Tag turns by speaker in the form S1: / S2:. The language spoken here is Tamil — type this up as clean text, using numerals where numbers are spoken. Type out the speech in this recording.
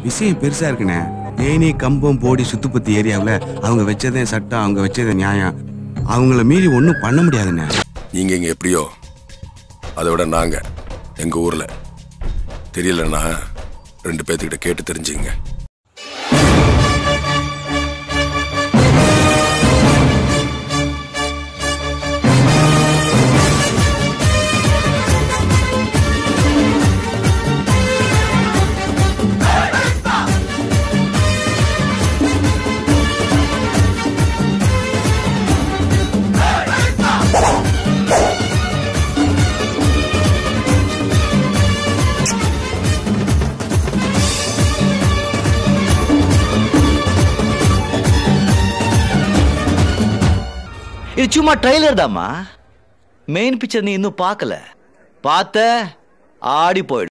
S1: விஷயம் பெருசா இருக்குண்ணே. தேனி கம்பம் போடி சுத்துப்பத்தி ஏரியாவில் அவங்க வச்சதே சட்டம், அவங்க வச்சதே நியாயம். அவங்கள மீறி ஒன்றும் பண்ண முடியாதுண்ணே.
S2: நீங்க இங்க எப்படியோ அதை விட நாங்க எங்க ஊர்ல தெரியலன்னா 2 பேர்த்துக்கிட்ட கேட்டு தெரிஞ்சுங்க.
S3: இது சும்மா ட்ரைலர் தாம்மா. மெயின் பிக்சர் நீ இன்னும் பார்க்கல. பார்த்த ஆடி போயிடும்.